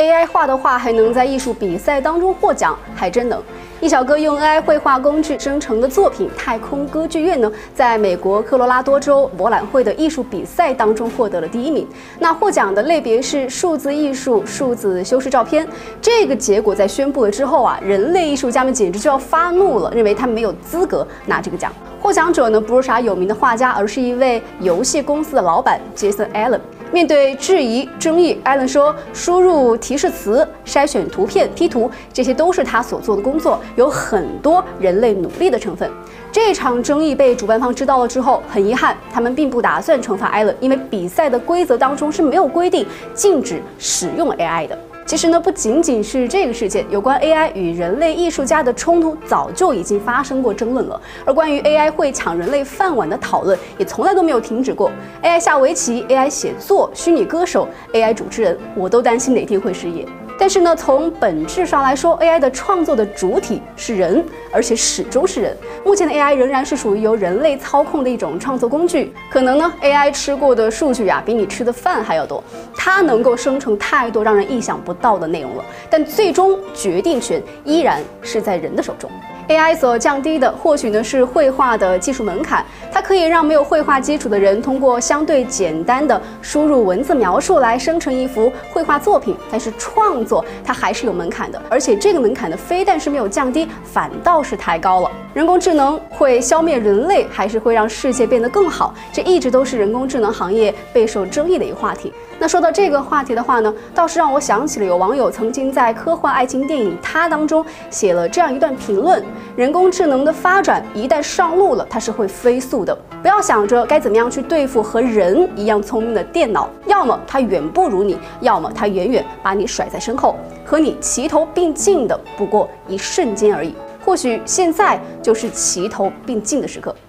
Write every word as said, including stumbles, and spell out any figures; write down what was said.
A I 画的画还能在艺术比赛当中获奖，还真能。一小哥用 A I 绘画工具生成的作品《太空歌剧院》呢，在美国科罗拉多州博览会的艺术比赛当中获得了第一名。那获奖的类别是数字艺术、数字修饰照片。这个结果在宣布了之后啊，人类艺术家们简直就要发怒了，认为他们没有资格拿这个奖。获奖者呢，不是啥有名的画家，而是一位游戏公司的老板杰森·艾伦。面对质疑、争议，艾伦说：“输入提示词、筛选图片、P 图，这些都是他所做的工作，有很多人类努力的成分。”这场争议被主办方知道了之后，很遗憾，他们并不打算惩罚艾伦，因为比赛的规则当中是没有规定禁止使用 A I 的。其实呢，不仅仅是这个事件，有关 A I 与人类艺术家的冲突早就已经发生过争论了。而关于 A I 会抢人类饭碗的讨论，也从来都没有停止过。A I 下围棋、A I 写作、虚拟歌手、A I 主持人，我都担心哪天会失业。但是呢，从本质上来说 ，A I 的创作的主体是人，而且始终是人。目前的 A I 仍然是属于由人类操控的一种创作工具。可能呢 ，A I 吃过的数据啊，比你吃的饭还要多。它能够生成太多让人意想不到的内容了，但最终决定权依然是在人的手中。A I 所降低的或许呢是绘画的技术门槛，它可以让没有绘画基础的人通过相对简单的输入文字描述来生成一幅绘画作品。但是创作它还是有门槛的，而且这个门槛呢非但是没有降低，反倒是抬高了。人工智能会消灭人类，还是会让世界变得更好？这一直都是人工智能行业备受争议的一个话题。那说到这个话题的话呢，倒是让我想起了有网友曾经在科幻爱情电影《它》当中写了这样一段评论：人工智能的发展一旦上路了，它是会飞速的。不要想着该怎么样去对付和人一样聪明的电脑，要么它远不如你，要么它远远把你甩在身后，和你齐头并进的不过一瞬间而已。或许现在就是齐头并进的时刻。